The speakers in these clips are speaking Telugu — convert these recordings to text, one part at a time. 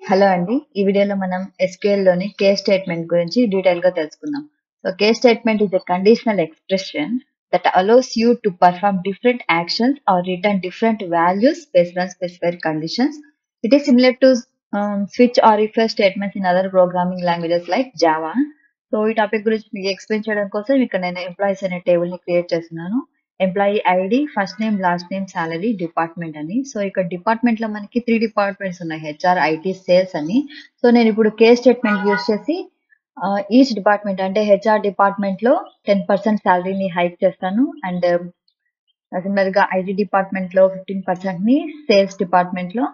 హలో అండి. ఈ వీడియోలో మనం SQL లోని కేస్ స్టేట్మెంట్ గురించి డీటెయిల్ గా తెలుసుకుందాం. So case statement is a conditional expression that allows you to perform different actions or return different values based on specified conditions. It is similar to switch or if else statements in other programming languages like Java. So ఈ టాపిక్ గురించి మీకు ఎక్స్ప్లెయిన్ చేయడం కోసం ఇక్కడ నేను ఎంప్లాయీస్ అనే టేబుల్ ని క్రియేట్ చేస్తున్నాను. Employee ID, first name, last name, salary, department అని. సో ఇక్కడ డిపార్ట్మెంట్ లో మనకి 3 డిపార్ట్మెంట్స్ ఉన్నాయి, హెచ్ఆర్, ఐటీ, సేల్స్ అని. సో నేను ఇప్పుడు కేస్ స్టేట్మెంట్ యూస్ చేసి ఈచ్ డిపార్ట్మెంట్ అంటే హెచ్ఆర్ డిపార్ట్మెంట్ లో 10% సాలరీని హైక్ చేస్తాను, అండ్ సిమిలర్ గా ఐటీ డిపార్ట్మెంట్ లో 15% ని, సేల్స్ డిపార్ట్మెంట్ లో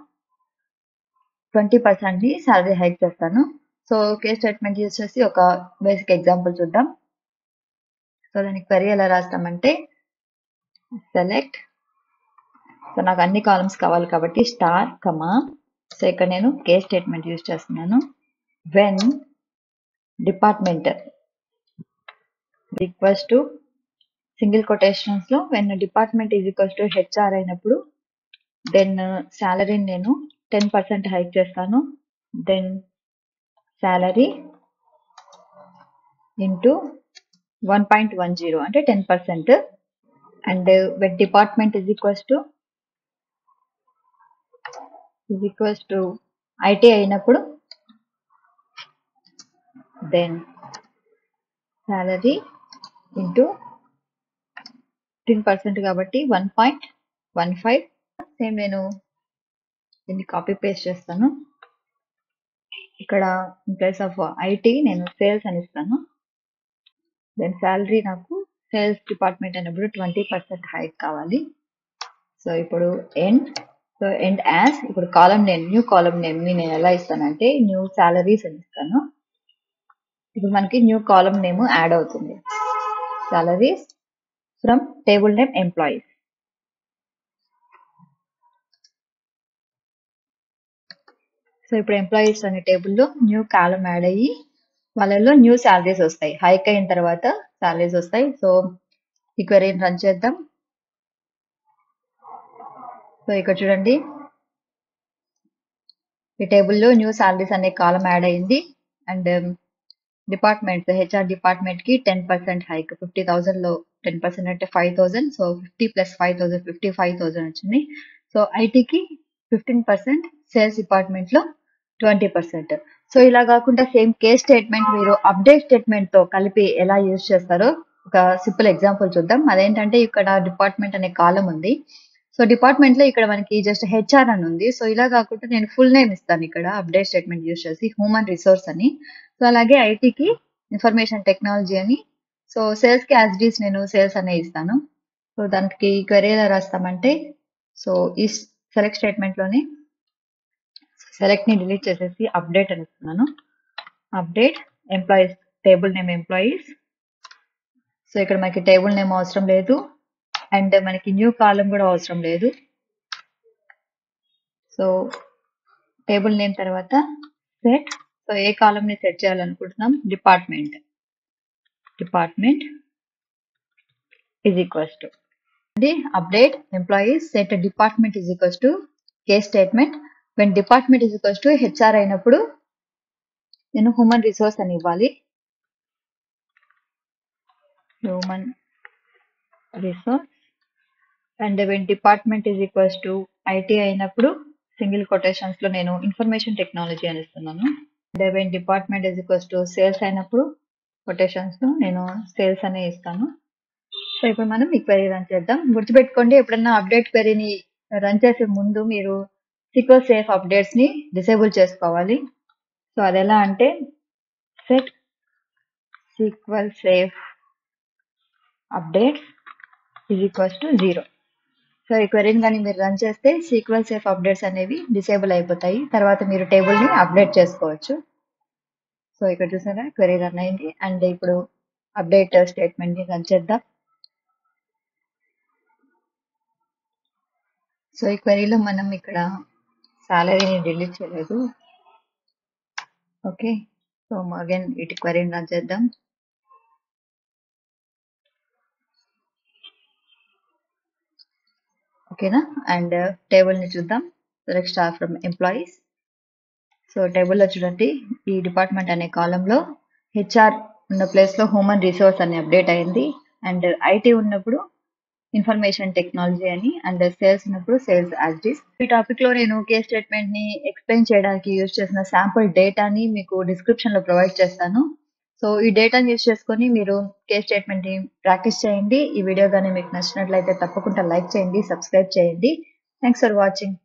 20% ని సాలరీ హైక్ చేస్తాను. సో కేస్ స్టేట్మెంట్ యూస్ చేసి ఒక బేసిక్ ఎగ్జాంపుల్ చూద్దాం. సో దానికి క్వరీ ఎలా రాస్తామంటే సెలెక్ట్, సో నాకు అన్ని కాలమ్స్ కావాలి కాబట్టి స్టార్ కమా, సో ఇక్కడ నేను కేస్ స్టేట్మెంట్ యూజ్ చేస్తున్నాను. When department equals to single quotations లో when department is equals to HR అయినప్పుడు దెన్ సాలరీని నేను 10% హైక్ చేస్తాను. దెన్ సాలరీ ఇంటూ 1.10 అంటే 10%. And when department is equals to IT అయినప్పుడు దెన్ సాలరీ ఇంటూ 10% కాబట్టి 1.15. సేమ్ నేను దీన్ని కాపీ పేస్ట్ చేస్తాను. ఇక్కడ ఇన్ ప్లేస్ ఆఫ్ ఐటీ నేను సేల్స్ అని ఇస్తాను. దెన్ సాలరీ నాకు సేల్స్ డిపార్ట్మెంట్ అయినప్పుడు 20% హైక్ కావాలి. సో ఇప్పుడు ఎండ్, సో ఎండ్ యాజ్, ఇప్పుడు column name, new column name ని నేను ఎలా ఇస్తానంటే న్యూ సాలరీస్ అని ఇస్తాను. ఇప్పుడు మనకి న్యూ కాలం నేమ్ యాడ్ అవుతుంది, salaries from table name employees. So ఇప్పుడు ఎంప్లాయీస్ అనే టేబుల్లో న్యూ కాలం యాడ్ అయ్యి వాళ్ళలో న్యూ సాలరీస్ వస్తాయి, హైక్ అయిన తర్వాత సాలరీస్ వస్తాయి. సో ఈ క్వెరీని రన్ చేద్దాం. సో ఇక్కడ చూడండి, ఈ టేబుల్లో న్యూ సాలరీస్ అనే కాలం యాడ్ అయింది. అండ్ డిపార్ట్మెంట్స్, హెచ్ఆర్ డిపార్ట్మెంట్ కి 10% హైక్, 50,000 లో 10% అంటే 5,000. సో 50 ప్లస్ 5,000 55,000 వచ్చింది. సో ఐటీకి 15%, సేల్స్ డిపార్ట్మెంట్ లో 20%. సో ఇలా కాకుండా సేమ్ కేస్ స్టేట్మెంట్ మీరు అప్డేట్ స్టేట్మెంట్ తో కలిపి ఎలా యూజ్ చేస్తారో ఒక సింపుల్ ఎగ్జాంపుల్ చూద్దాం. అదేంటంటే ఇక్కడ డిపార్ట్మెంట్ అనే కాలం ఉంది. సో డిపార్ట్మెంట్ లో ఇక్కడ మనకి జస్ట్ హెచ్ఆర్ అని ఉంది. సో ఇలా కాకుండా నేను ఫుల్ నేమ్ ఇస్తాను ఇక్కడ అప్డేట్ స్టేట్మెంట్ యూజ్ చేసి, హ్యూమన్ రిసోర్స్ అని. సో అలాగే ఐటీకి ఇన్ఫర్మేషన్ టెక్నాలజీ అని. సో సేల్స్ కి యాజ్ డీస్ నేను సేల్స్ అనే ఇస్తాను. సో దానికి క్వెరీ ఎలా రాస్తామంటే, సో ఈ సెలెక్ట్ స్టేట్మెంట్ లోనే సెలెక్ట్ ని డిలీట్ చేసేసి అప్డేట్ అని ఇస్తున్నాను. Update employees, table name employees. So ఇక్కడ మనకి టేబుల్ నేమ్ అవసరం లేదు, అండ్ మనకి న్యూ కాలం కూడా అవసరం లేదు. సో టేబుల్ నేమ్ తర్వాత సెట్, సో ఏ కాలం ని సెట్ చేయాలనుకుంటున్నాం, department is equals to update employees set department is equals to case statement when department is equals to HR అయినప్పుడు నేను హ్యూమన్ రిసోర్స్ అని ఇవ్వాలి. Human resource. And when department is equals to IT అయినప్పుడు సింగిల్ కొటేషన్స్ లో నేను ఇన్ఫర్మేషన్ టెక్నాలజీ అని ఇస్తున్నాను. And when department is equals to sales అయినప్పుడు కొటేషన్స్ లో నేను సేల్స్ అనే ఇస్తాను. సో ఇప్పుడు మనం ఈ క్వెరీ రన్ చేద్దాం. గుర్తుపెట్టుకోండి, ఎప్పుడన్నా అప్డేట్ క్వెరీని రన్ చేసే ముందు మీరు సీక్వెల్ సేఫ్ అప్డేట్స్ ని డిసేబుల్ చేసుకోవాలి. సో అది ఎలా అంటే set SQL safe updates is equals to 0. So ఈ క్వెరీని కానీ మీరు రన్ చేస్తే సీక్వెల్ సేఫ్ అప్డేట్స్ అనేవి డిసేబుల్ అయిపోతాయి, తర్వాత మీరు టేబుల్ ని అప్డేట్ చేసుకోవచ్చు. సో ఇక్కడ చూసారా క్వెరీ రన్ అయింది. అండ్ ఇప్పుడు అప్డేట్ స్టేట్మెంట్ ని రన్ చేద్దాం. సో ఈ క్వెరీలో మనం ఇక్కడ సాలరీని డిలీట్ చేయలేదు. ఓకే, సో అగైన్ ఇటు క్వెరీని రన్ చేద్దాం. ఓకేనా, అండ్ టేబుల్ ని చూద్దాం. Select star from employees. So టేబుల్లో చూడండి, ఈ డిపార్ట్మెంట్ అనే కాలంలో హెచ్ఆర్ ఉన్న ప్లేస్లో హ్యూమన్ రిసోర్స్ అని అప్డేట్ అయింది. అండ్ ఐటీ ఉన్నప్పుడు ఇన్ఫర్మేషన్ టెక్నాలజీ అని, అండ్ సేల్స్ ఉన్నప్పుడు సేల్స్ యాజ్ ఇస్. ఈ టాపిక్ లో నేను కేస్ స్టేట్మెంట్ ని ఎక్స్ప్లెయిన్ చేయడానికి యూజ్ చేసిన శాంపుల్ డేటాని మీకు డిస్క్రిప్షన్ లో ప్రొవైడ్ చేస్తాను. సో ఈ డేటాని యూజ్ చేసుకొని మీరు కేస్ స్టేట్మెంట్ ని ప్రాక్టీస్ చేయండి. ఈ వీడియో కానీ మీకు నచ్చినట్లయితే తప్పకుండా లైక్ చేయండి, సబ్స్క్రైబ్ చేయండి. Thanks for watching.